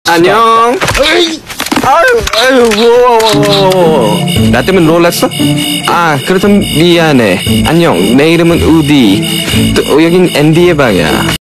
안녕. 아유, 나 때문에 놀랐어? 아, 그렇다면 미안해. 안녕, 내 이름은 우디. 또 여긴 앤디의 방이야.